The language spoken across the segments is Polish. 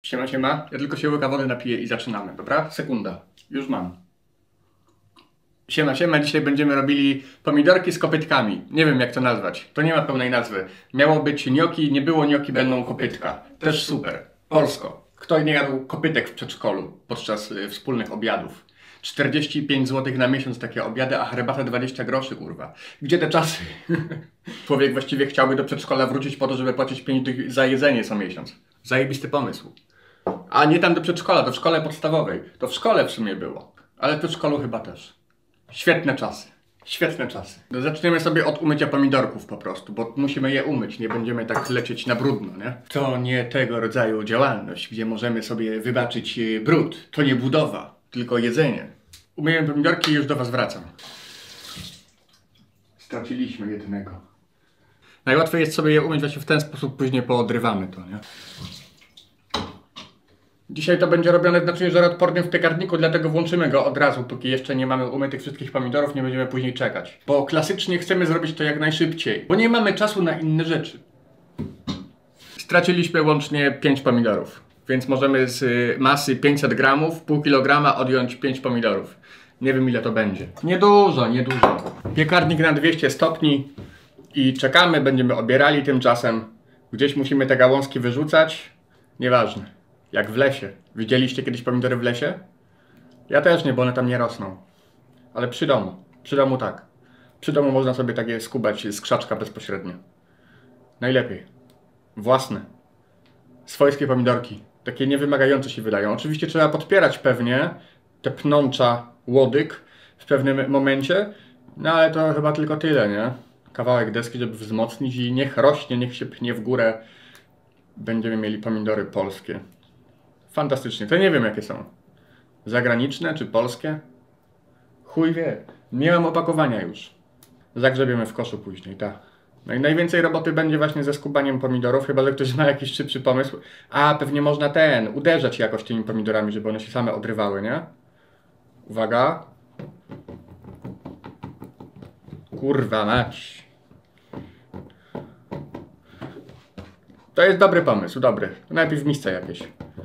Siema, siema. Ja tylko się łyka wody napiję i zaczynamy, dobra? Sekunda. Już mam. Siema, siema. Dzisiaj będziemy robili pomidorki z kopytkami. Nie wiem jak to nazwać. To nie ma pełnej nazwy. Miało być gnocchi, nie było gnocchi, będą kopytka. Też super. Polsko. Kto nie jadł kopytek w przedszkolu podczas wspólnych obiadów? 45 zł na miesiąc takie obiady, a herbata 20 groszy, kurwa. Gdzie te czasy? Człowiek właściwie chciałby do przedszkola wrócić po to, żeby płacić 5 dych za jedzenie co miesiąc. Zajebisty pomysł. A nie tam do przedszkola, to w szkole podstawowej. To w szkole w sumie było. Ale w przedszkolu chyba też. Świetne czasy. Świetne czasy. No zaczniemy sobie od umycia pomidorków po prostu, bo musimy je umyć, nie będziemy tak lecieć na brudno, nie? To nie tego rodzaju działalność, gdzie możemy sobie wybaczyć brud. To nie budowa, tylko jedzenie. Umyję pomidorki i już do was wracam. Straciliśmy jednego. Najłatwiej jest sobie je umyć właśnie w ten sposób, później poodrywamy to, nie? Dzisiaj to będzie robione w naczyniu żaroodpornym w piekarniku, dlatego włączymy go od razu, póki jeszcze nie mamy umytych wszystkich pomidorów, nie będziemy później czekać. Bo klasycznie chcemy zrobić to jak najszybciej, bo nie mamy czasu na inne rzeczy. Straciliśmy łącznie 5 pomidorów, więc możemy z masy 500 gramów, pół kilograma odjąć 5 pomidorów. Nie wiem ile to będzie. Niedużo, niedużo. Piekarnik na 200 stopni i czekamy, będziemy obierali tymczasem. Gdzieś musimy te gałązki wyrzucać, nieważne. Jak w lesie. Widzieliście kiedyś pomidory w lesie? Ja też nie, bo one tam nie rosną. Ale przy domu. Przy domu tak. Przy domu można sobie takie skubać z krzaczka bezpośrednio. Najlepiej. Własne. Swojskie pomidorki. Takie niewymagające się wydają. Oczywiście trzeba podpierać pewnie te pnącza łodyg w pewnym momencie. No ale to chyba tylko tyle, nie? Kawałek deski, żeby wzmocnić i niech rośnie, niech się pnie w górę. Będziemy mieli pomidory polskie. Fantastycznie. To nie wiem jakie są. Zagraniczne czy polskie? Chuj wie. Nie mam opakowania już. Zagrzebiemy w koszu później, tak. No i najwięcej roboty będzie właśnie ze skubaniem pomidorów, chyba że ktoś ma jakiś szybszy pomysł. A, pewnie można uderzać jakoś tymi pomidorami, żeby one się same odrywały, nie? Uwaga. Kurwa mać. To jest dobry pomysł, dobry. Najpierw w misce jakieś.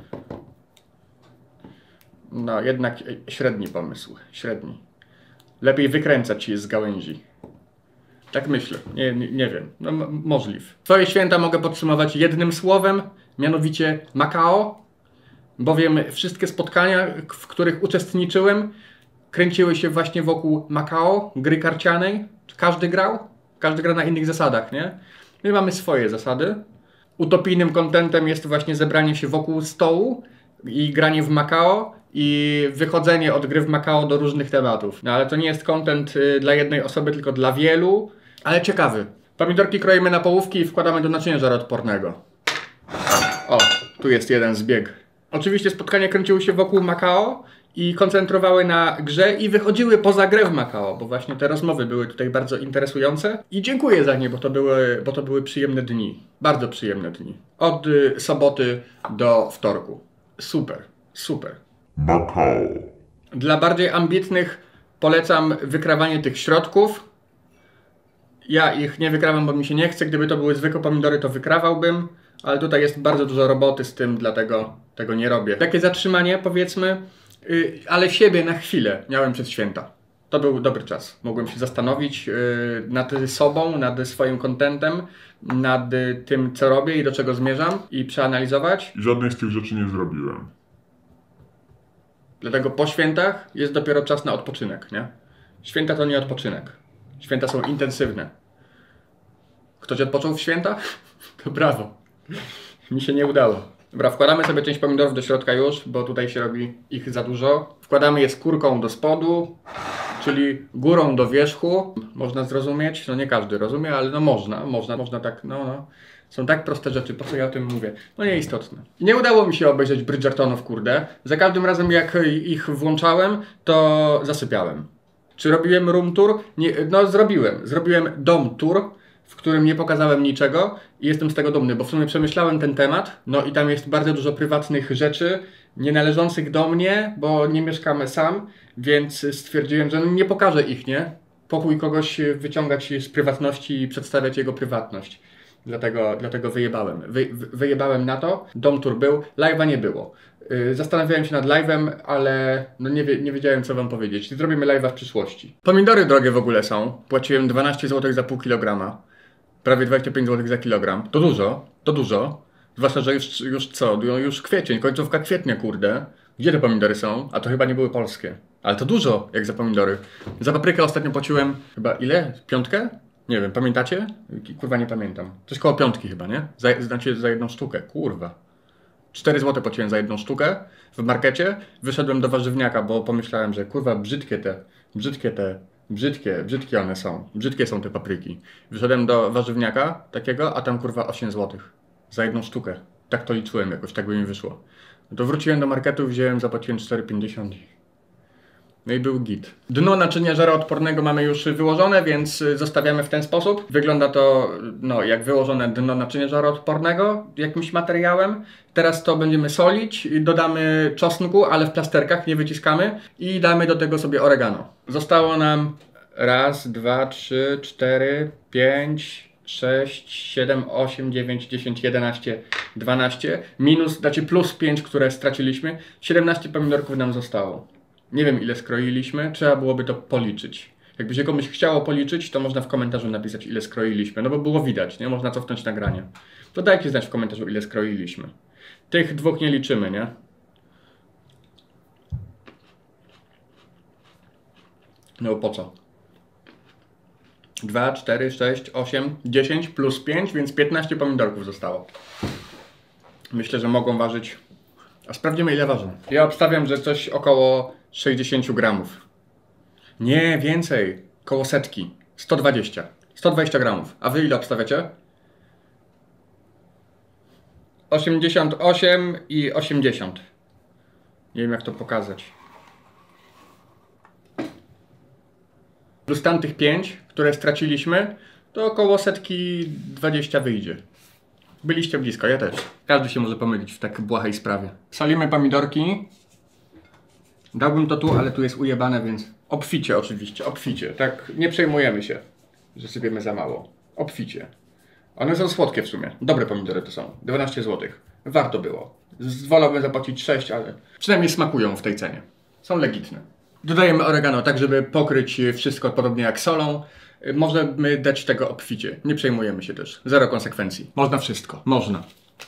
No, jednak średni pomysł. Średni. Lepiej wykręcać je z gałęzi. Tak myślę. Nie wiem. No, możliw. Twoje święta mogę podsumować jednym słowem, mianowicie Makao, bowiem wszystkie spotkania, w których uczestniczyłem, kręciły się właśnie wokół Makao, gry karcianej. Każdy grał. Każdy gra na innych zasadach, nie? My mamy swoje zasady. Utopijnym kontentem jest właśnie zebranie się wokół stołu i granie w Makao i wychodzenie od gry w Makao do różnych tematów. No ale to nie jest content dla jednej osoby, tylko dla wielu, ale ciekawy. Pomidorki kroimy na połówki i wkładamy do naczynia żaroodpornego. O, tu jest jeden zbieg. Oczywiście spotkania kręciły się wokół Makao i koncentrowały na grze i wychodziły poza grę w Makao, bo właśnie te rozmowy były tutaj bardzo interesujące. I dziękuję za nie, bo to były przyjemne dni. Bardzo przyjemne dni. Od soboty do wtorku. Super, super. Makao. Dla bardziej ambitnych polecam wykrawanie tych środków. Ja ich nie wykrawam, bo mi się nie chce. Gdyby to były zwykłe pomidory, to wykrawałbym. Ale tutaj jest bardzo dużo roboty z tym, dlatego tego nie robię. Takie zatrzymanie, powiedzmy, ale siebie na chwilę miałem przez święta. To był dobry czas. Mogłem się zastanowić nad sobą, nad swoim contentem, nad tym, co robię i do czego zmierzam i przeanalizować. I żadnej z tych rzeczy nie zrobiłem. Dlatego po świętach jest dopiero czas na odpoczynek, nie? Święta to nie odpoczynek. Święta są intensywne. Ktoś odpoczął w święta? To brawo. Mi się nie udało. Dobra, wkładamy sobie część pomidorów do środka już, bo tutaj się robi ich za dużo. Wkładamy je skórką do spodu, czyli górą do wierzchu. Można zrozumieć, no nie każdy rozumie, ale no można tak, no. Są tak proste rzeczy, po co ja o tym mówię? No nieistotne. Nie udało mi się obejrzeć Bridgertonów, kurde. Za każdym razem jak ich włączałem, to zasypiałem. Czy robiłem room tour? Nie, no zrobiłem. Zrobiłem dom tour, w którym nie pokazałem niczego i jestem z tego dumny, bo w sumie przemyślałem ten temat, no i tam jest bardzo dużo prywatnych rzeczy, nie należących do mnie, bo nie mieszkamy sam, więc stwierdziłem, że nie pokażę ich, nie? Po chuj kogoś wyciągać z prywatności i przedstawiać jego prywatność. Dlatego wyjebałem. Wyjebałem na to, dom tour był, live'a nie było. Zastanawiałem się nad live'em, ale no nie wiedziałem co wam powiedzieć. Zrobimy live'a w przyszłości. Pomidory drogie w ogóle są. Płaciłem 12 zł za pół kilograma. Prawie 25 zł za kilogram. To dużo, to dużo. Zwłaszcza, że już kwiecień, końcówka kwietnia, kurde. Gdzie te pomidory są? A to chyba nie były polskie. Ale to dużo, jak za pomidory. Za paprykę ostatnio płaciłem chyba ile? 5? Nie wiem, pamiętacie? Kurwa nie pamiętam. Coś koło 5 chyba, nie? Znaczy za jedną sztukę, kurwa. 4 zł płaciłem za jedną sztukę w markecie. Wyszedłem do warzywniaka, bo pomyślałem, że kurwa brzydkie one są. Brzydkie są te papryki. Wyszedłem do warzywniaka takiego, a tam kurwa 8 zł. Za jedną sztukę. Tak to liczyłem jakoś, tak by mi wyszło. No to wróciłem do marketu, wziąłem, zapłaciłem 4,50. No i był git. Dno naczynia żaroodpornego mamy już wyłożone, więc zostawiamy w ten sposób. Wygląda to no, jak wyłożone dno naczynia żaroodpornego jakimś materiałem. Teraz to będziemy solić, dodamy czosnku, ale w plasterkach, nie wyciskamy i damy do tego sobie oregano. Zostało nam 1, 2, 3, 4, 5, 6, 7, 8, 9, 10, 11, 12. Minus, znaczy plus 5, które straciliśmy. 17 pomidorków nam zostało. Nie wiem ile skroiliśmy, trzeba byłoby to policzyć. Jakby się komuś chciało policzyć, to można w komentarzu napisać ile skroiliśmy, no bo było widać, nie? Można cofnąć nagranie. To dajcie znać w komentarzu ile skroiliśmy. Tych dwóch nie liczymy, nie? No po co? 2, 4, 6, 8, 10 plus 5, więc 15 pomidorków zostało. Myślę, że mogą ważyć... A sprawdzimy ile ważą. Ja obstawiam, że coś około 60 gramów. Nie, więcej. Koło setki. 120. 120 gramów. A wy ile obstawiacie? 88 i 80. Nie wiem jak to pokazać. Plus tamtych 5, które straciliśmy, to około setki 20 wyjdzie. Byliście blisko, ja też. Każdy się może pomylić w tak błahej sprawie. Solimy pomidorki. Dałbym to tu, ale tu jest ujebane, więc... Obficie oczywiście, obficie. Tak, nie przejmujemy się, że sypiemy za mało. Obficie. One są słodkie w sumie. Dobre pomidory to są. 12 zł. Warto było. Wolałbym zapłacić 6, ale... Przynajmniej smakują w tej cenie. Są legitne. Dodajemy oregano tak, żeby pokryć wszystko podobnie jak solą. Możemy dać tego obficie. Nie przejmujemy się też. Zero konsekwencji. Można wszystko. Można.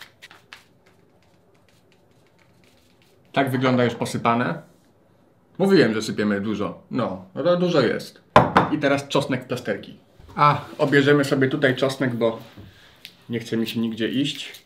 Tak wygląda już posypane. Mówiłem, że sypiemy dużo. No to dużo jest. I teraz czosnek w plasterki. A, obierzemy sobie tutaj czosnek, bo nie chce mi się nigdzie iść.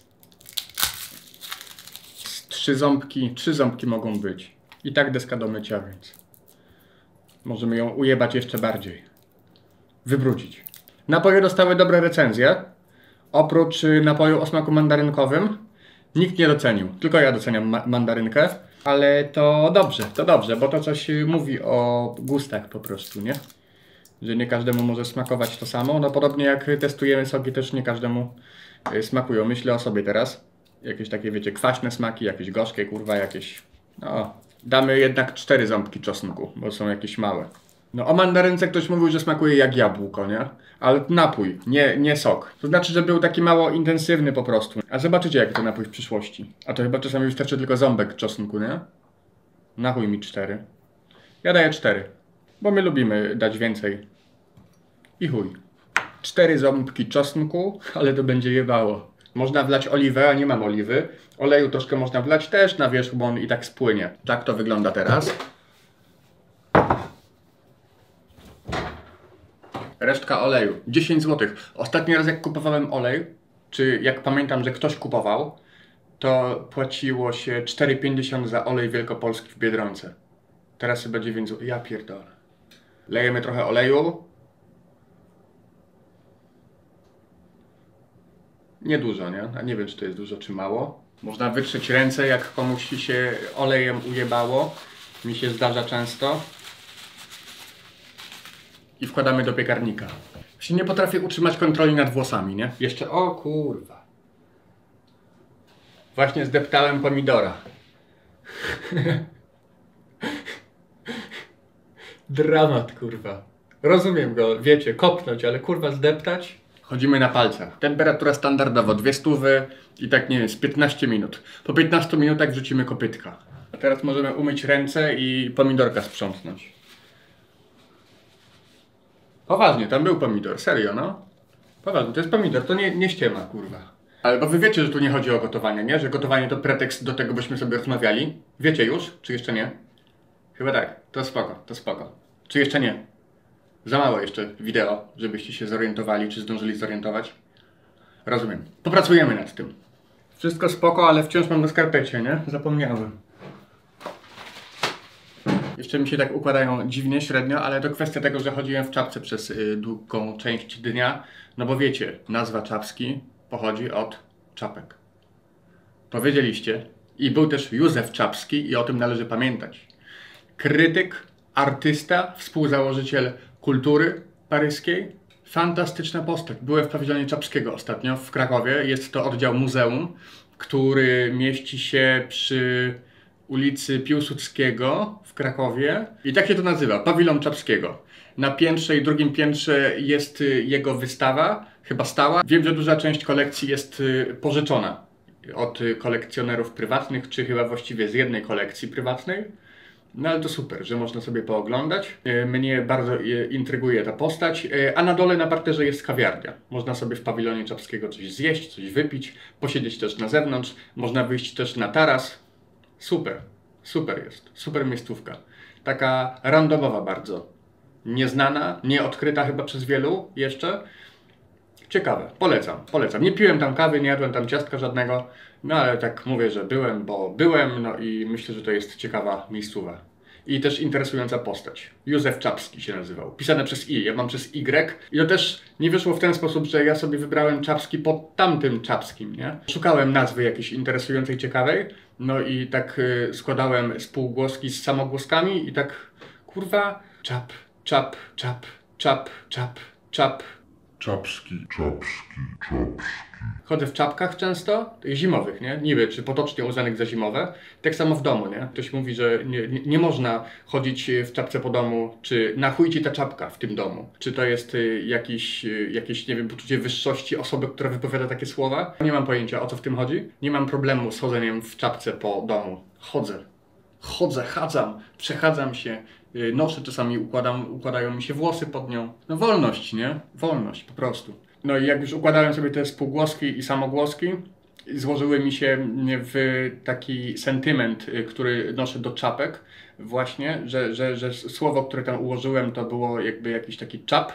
3 ząbki mogą być. I tak deska do mycia, więc możemy ją ujebać jeszcze bardziej. Wybrudzić. Napoje dostały dobre recenzje. Oprócz napoju o smaku mandarynkowym nikt nie docenił. Tylko ja doceniam mandarynkę. Ale to dobrze, bo to coś mówi o gustach po prostu, nie? Że nie każdemu może smakować to samo. No podobnie jak testujemy soki, też nie każdemu smakują. Myślę o sobie teraz. Jakieś takie, wiecie, kwaśne smaki, jakieś gorzkie, kurwa, jakieś... No, damy jednak 4 ząbki czosnku, bo są jakieś małe. No o mandarynce ktoś mówił, że smakuje jak jabłko, nie? Ale napój, nie sok. To znaczy, że był taki mało intensywny po prostu. A zobaczycie jak to napój w przyszłości. A to chyba czasami wystarczy tylko ząbek czosnku, nie? Na chuj mi 4. Ja daję 4. Bo my lubimy dać więcej. I chuj. 4 ząbki czosnku, ale to będzie jebało. Można wlać oliwę, a nie mam oliwy. Oleju troszkę można wlać też na wierzch, bo on i tak spłynie. Tak to wygląda teraz. Resztka oleju. 10 zł. Ostatni raz jak kupowałem olej, czy jak pamiętam, że ktoś kupował, to płaciło się 4,50 za olej wielkopolski w Biedronce. Teraz chyba 9 zł. Ja pierdolę. Lejemy trochę oleju. Niedużo, nie? A nie wiem, czy to jest dużo, czy mało. Można wytrzeć ręce, jak komuś się olejem ujebało. Mi się zdarza często. I wkładamy do piekarnika. Właśnie nie potrafię utrzymać kontroli nad włosami, nie? Jeszcze, o kurwa. Właśnie zdeptałem pomidora. Dramat, kurwa. Rozumiem go, wiecie, kopnąć, ale kurwa zdeptać? Chodzimy na palcach. Temperatura standardowo 200 i tak nie wiem, z 15 minut. Po 15 minutach wrzucimy kopytka. A teraz możemy umyć ręce i pomidorka sprzątnąć. Poważnie, tam był pomidor, serio no. Poważnie, to jest pomidor, to nie ściema, kurwa. Ale bo wy wiecie, że tu nie chodzi o gotowanie, nie? Że gotowanie to pretekst do tego, byśmy sobie rozmawiali. Wiecie już? Czy jeszcze nie? Chyba tak. To spoko, to spoko. Czy jeszcze nie? Za mało jeszcze wideo, żebyście się zorientowali, czy zdążyli zorientować. Rozumiem. Popracujemy nad tym. Wszystko spoko, ale wciąż mam na skarpecie, nie? Zapomniałem. Jeszcze mi się tak układają dziwnie, średnio, ale to kwestia tego, że chodziłem w czapce przez długą część dnia. No bo wiecie, nazwa Czapski pochodzi od czapek. To wiedzieliście. I był też Józef Czapski i o tym należy pamiętać. Krytyk, artysta, współzałożyciel kultury paryskiej. Fantastyczna postać. Byłem w pawilonie Czapskiego ostatnio w Krakowie. Jest to oddział muzeum, który mieści się przy ulicy Piłsudskiego w Krakowie. I tak się to nazywa, pawilon Czapskiego. Na piętrze i drugim piętrze jest jego wystawa, chyba stała. Wiem, że duża część kolekcji jest pożyczona od kolekcjonerów prywatnych, czy chyba właściwie z jednej kolekcji prywatnej. No ale to super, że można sobie pooglądać. Mnie bardzo intryguje ta postać. A na dole na parterze jest kawiarnia. Można sobie w pawilonie Czapskiego coś zjeść, coś wypić, posiedzieć też na zewnątrz. Można wyjść też na taras. Super, super jest. Super miejscówka. Taka randomowa bardzo. Nieznana, nieodkryta chyba przez wielu jeszcze. Ciekawe, polecam, polecam. Nie piłem tam kawy, nie jadłem tam ciastka żadnego, no ale tak mówię, że byłem, bo byłem, no i myślę, że to jest ciekawa miejscowa. I też interesująca postać. Józef Czapski się nazywał. Pisane przez I, ja mam przez Y. I to też nie wyszło w ten sposób, że ja sobie wybrałem Czapski po tamtym Czapskim, nie? Szukałem nazwy jakiejś interesującej, ciekawej, no i tak składałem spółgłoski z samogłoskami i tak, kurwa, czap, czap, czap, czap, czap, czap. Czapski, czapski, czapski. Chodzę w czapkach często, zimowych, nie? Niby, czy potocznie uznanych za zimowe. Tak samo w domu, nie? Ktoś mówi, że nie można chodzić w czapce po domu, czy na chuj ci ta czapka w tym domu. Czy to jest jakieś, nie wiem, poczucie wyższości osoby, która wypowiada takie słowa? Nie mam pojęcia, o co w tym chodzi. Nie mam problemu z chodzeniem w czapce po domu. Chodzę, chadzam, przechadzam się, noszę czasami, układają mi się włosy pod nią. No wolność, nie? Wolność, po prostu. No i jak już układałem sobie te spółgłoski i samogłoski, złożyły mi się w taki sentyment, który noszę do czapek właśnie, że słowo, które tam ułożyłem, to było jakby jakiś taki czap.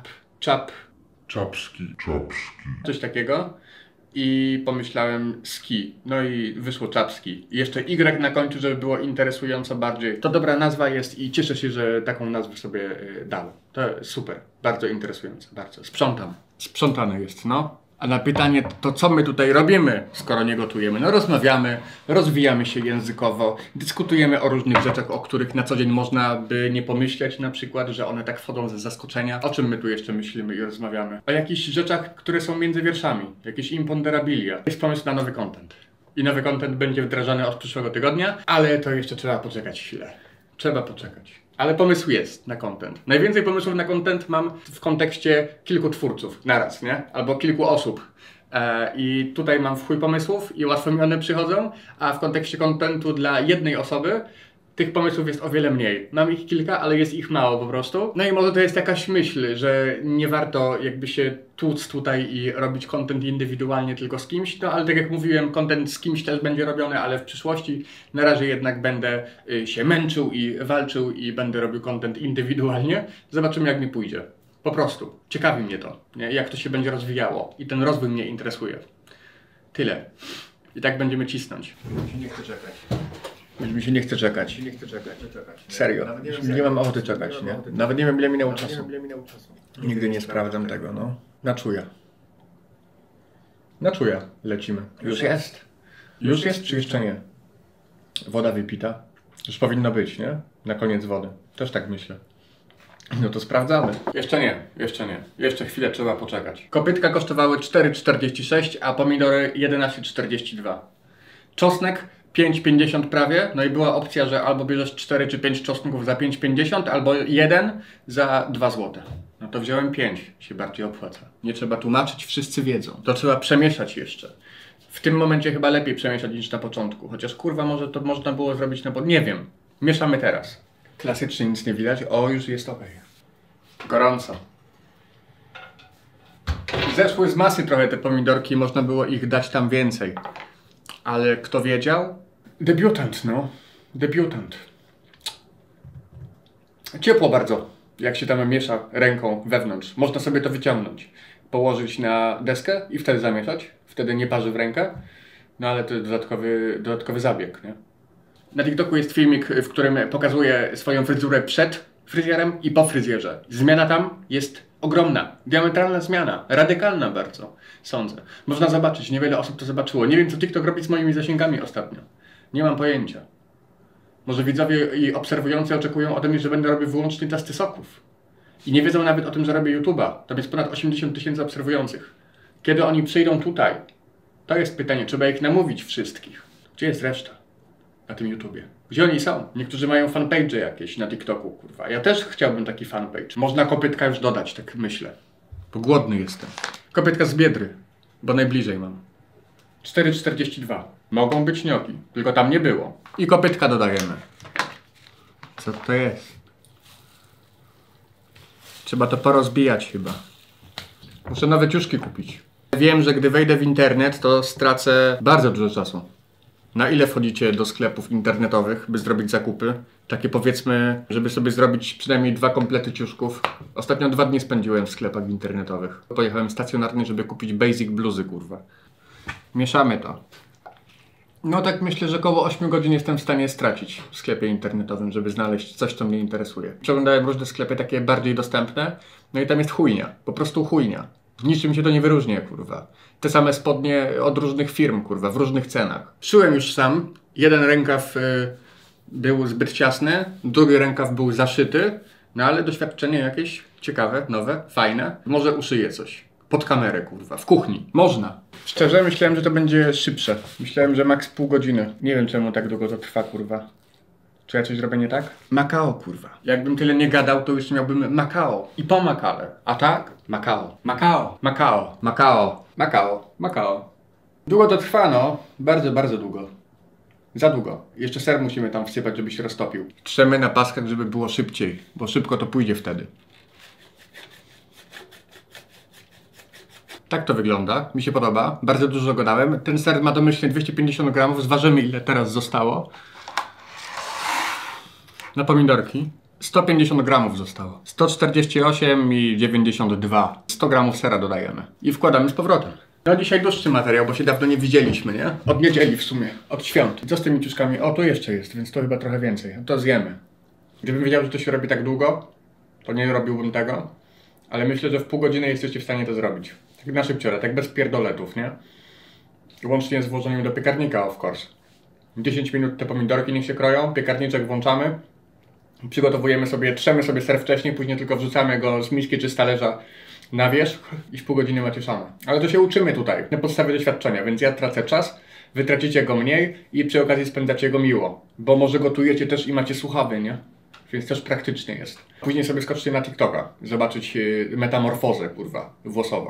Czapski, czapski. Coś takiego. I pomyślałem ski. No i wyszło Czapski. I jeszcze Y na końcu, żeby było interesująco bardziej. To dobra nazwa jest i cieszę się, że taką nazwę sobie dałem. To super. Bardzo interesujące. Bardzo. Sprzątam. Sprzątane jest, no. A na pytanie, to co my tutaj robimy, skoro nie gotujemy? No rozmawiamy, rozwijamy się językowo, dyskutujemy o różnych rzeczach, o których na co dzień można by nie pomyśleć, na przykład, że one tak wchodzą ze zaskoczenia. O czym my tu jeszcze myślimy i rozmawiamy? O jakichś rzeczach, które są między wierszami, jakieś imponderabilia. Jest pomysł na nowy content. I nowy content będzie wdrażany od przyszłego tygodnia, ale to jeszcze trzeba poczekać chwilę. Trzeba poczekać. Ale pomysł jest na content. Najwięcej pomysłów na content mam w kontekście kilku twórców naraz, nie? Albo kilku osób. I tutaj mam w chuj pomysłów i łatwo mi one przychodzą, a w kontekście contentu dla jednej osoby tych pomysłów jest o wiele mniej. Mam ich kilka, ale jest ich mało po prostu. No i może to jest jakaś myśl, że nie warto jakby się tłuc tutaj i robić content indywidualnie tylko z kimś, no ale tak jak mówiłem, content z kimś też będzie robiony, ale w przyszłości. Na razie jednak będę się męczył i walczył i będę robił content indywidualnie. Zobaczymy, jak mi pójdzie. Po prostu. Ciekawi mnie to, nie? Jak to się będzie rozwijało i ten rozwój mnie interesuje. Tyle. I tak będziemy cisnąć. Mi się nie chce czekać. Już mi się nie chce czekać. Serio. Nie mam ochoty czekać, nie? Nawet nie wiem, ile minęło czasu. Nigdy nie sprawdzam tego, no. Na czuja. Na czuja lecimy. Już jest. Już jest, czy jeszcze nie? Woda wypita. Już powinno być, nie? Na koniec wody. Też tak myślę. No to sprawdzamy. Jeszcze nie. Jeszcze chwilę trzeba poczekać. Kopytka kosztowały 4,46, a pomidory 11,42. Czosnek 5,50 prawie, no i była opcja, że albo bierzesz 4 czy 5 czosnków za 5,50, albo jeden za 2 zł. No to wziąłem 5, się bardziej opłaca. Nie trzeba tłumaczyć, wszyscy wiedzą. To trzeba przemieszać jeszcze. W tym momencie chyba lepiej przemieszać niż na początku. Chociaż kurwa, może to można było zrobić na początku. Nie wiem. Mieszamy teraz. Klasycznie nic nie widać. O, już jest ok. Gorąco. Zeszły z masy trochę te pomidorki, można było ich dać tam więcej. Ale kto wiedział? Debiutant, no. Debiutant. Ciepło bardzo, jak się tam miesza ręką wewnątrz. Można sobie to wyciągnąć. Położyć na deskę i wtedy zamieszać. Wtedy nie parzy w rękę. No ale to jest dodatkowy zabieg, nie? Na TikToku jest filmik, w którym pokazuje swoją fryzurę przed fryzjerem i po fryzjerze. Zmiana tam jest ogromna. Diametralna zmiana. Radykalna bardzo, sądzę. Można zobaczyć, niewiele osób to zobaczyło. Nie wiem, co TikTok robi z moimi zasięgami ostatnio. Nie mam pojęcia. Może widzowie i obserwujący oczekują ode mnie, że będę robił wyłącznie testy soków. I nie wiedzą nawet o tym, że robię YouTube'a. Tam jest ponad 80 000 obserwujących. Kiedy oni przyjdą tutaj? To jest pytanie. Trzeba ich namówić wszystkich. Gdzie jest reszta? Na tym YouTubie. Gdzie oni są? Niektórzy mają fanpage jakieś na TikToku, kurwa. Ja też chciałbym taki fanpage. Można kopytka już dodać, tak myślę. Bo głodny jestem. Kopytka z Biedry, bo najbliżej mam. 4,42. Mogą być gnioki, tylko tam nie było. I kopytka dodajemy. Co to jest? Trzeba to porozbijać chyba. Muszę nowe ciuszki kupić. Wiem, że gdy wejdę w internet, to stracę bardzo dużo czasu. Na ile wchodzicie do sklepów internetowych, by zrobić zakupy? Takie powiedzmy, żeby sobie zrobić przynajmniej 2 komplety ciuszków. Ostatnio 2 dni spędziłem w sklepach internetowych. Pojechałem stacjonarnie, żeby kupić basic bluzy, kurwa. Mieszamy to. No tak myślę, że około 8 godzin jestem w stanie stracić w sklepie internetowym, żeby znaleźć coś, co mnie interesuje. Przeglądałem różne sklepy takie bardziej dostępne, no i tam jest chujnia. Po prostu chujnia. Niczym się to nie wyróżnia, kurwa. Te same spodnie od różnych firm, kurwa, w różnych cenach. Szyłem już sam. Jeden rękaw był zbyt ciasny, drugi rękaw był zaszyty, no ale doświadczenie jakieś ciekawe, nowe, fajne. Może uszyję coś. Pod kamerę, kurwa. W kuchni. Można. Szczerze myślałem, że to będzie szybsze. Myślałem, że maks pół godziny. Nie wiem, czemu tak długo to trwa, kurwa. Czy ja coś zrobię nie tak? Makao, kurwa. Jakbym tyle nie gadał, to już miałbym Makao. I po Makale. A tak? Makao. Makao. Makao. Makao. Makao. Makao. Długo to trwa, no. Bardzo, bardzo długo. Za długo. Jeszcze ser musimy tam wsypać, żeby się roztopił. Trzemy na paskach, żeby było szybciej. Bo szybko to pójdzie wtedy. Tak to wygląda. Mi się podoba. Bardzo dużo go dałem. Ten ser ma domyślnie 250 gramów. Zważymy, ile teraz zostało. Na pomidorki 150 gramów zostało. 148,92. 100 gramów sera dodajemy. I wkładamy z powrotem. No dzisiaj dłuższy materiał, bo się dawno nie widzieliśmy, nie? Od niedzieli w sumie. Od świąt. Co z tymi ciuszkami? O, tu jeszcze jest, więc to chyba trochę więcej. To zjemy. Gdybym wiedział, że to się robi tak długo, to nie robiłbym tego. Ale myślę, że w pół godziny jesteście w stanie to zrobić. Tak na szybciorę, tak bez pierdoletów, nie? Łącznie z włożeniem do piekarnika, of course. 10 minut te pomidorki niech się kroją, piekarniczek włączamy. Przygotowujemy sobie, trzemy sobie ser wcześniej, później tylko wrzucamy go z miski czy z talerza na wierzch i w pół godziny macie szamę. Ale to się uczymy tutaj, na podstawie doświadczenia, więc ja tracę czas, wy tracicie go mniej i przy okazji spędzacie go miło. Bo może gotujecie też i macie słuchawy, nie? Więc też praktycznie jest. Później sobie skoczcie na TikToka, zobaczyć metamorfozę, kurwa, włosową.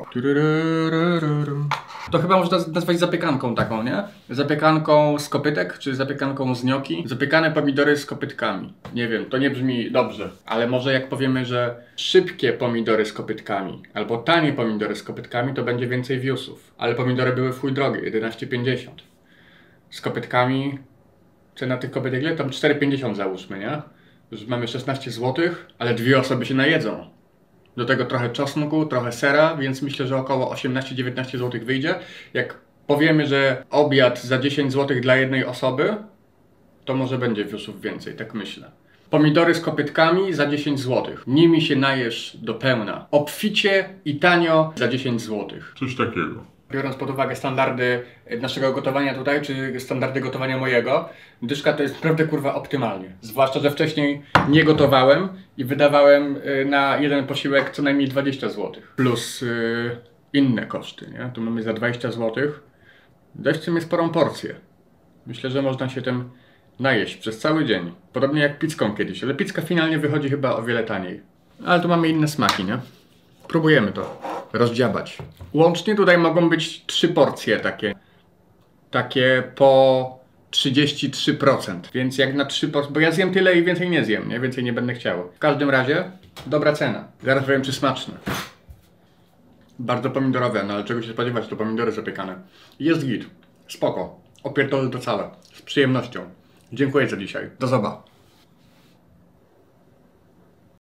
To chyba można nazwać zapiekanką taką, nie? Zapiekanką z kopytek, czy zapiekanką z gnioki? Zapiekane pomidory z kopytkami. Nie wiem, to nie brzmi dobrze. Ale może jak powiemy, że szybkie pomidory z kopytkami, albo tanie pomidory z kopytkami, to będzie więcej viewsów. Ale pomidory były w chuj drogie, 11,50. Z kopytkami, cena tych kopytek, ile? Tam 4,50 załóżmy, nie? Już mamy 16 zł, ale 2 osoby się najedzą. Do tego trochę czosnku, trochę sera, więc myślę, że około 18-19 zł wyjdzie. Jak powiemy, że obiad za 10 zł dla jednej osoby, to może będzie viewsów więcej, tak myślę. Pomidory z kopytkami za 10 zł. Nimi się najesz do pełna. Obficie i tanio za 10 zł. Coś takiego. Biorąc pod uwagę standardy naszego gotowania tutaj, czy standardy gotowania mojego, dyszka to jest naprawdę kurwa optymalnie. Zwłaszcza, że wcześniej nie gotowałem i wydawałem na jeden posiłek co najmniej 20 zł. Plus inne koszty, nie? Tu mamy za 20 zł. Dość w sumie sporą porcję. Myślę, że można się tym najeść przez cały dzień. Podobnie jak pizzką kiedyś, ale pizza finalnie wychodzi chyba o wiele taniej. Ale tu mamy inne smaki, nie? Próbujemy to rozdziabać. Łącznie tutaj mogą być 3 porcje takie po 33%. Więc jak na 3 porcje, bo ja zjem tyle i więcej nie zjem, nie? Więcej nie będę chciał. W każdym razie dobra cena. Zaraz powiem, czy smaczne. Bardzo pomidorowe, no ale czego się spodziewać, to pomidory zapiekane. Jest git. Spoko. Opierdolę to całe. Z przyjemnością. Dziękuję za dzisiaj. Do zobaczenia.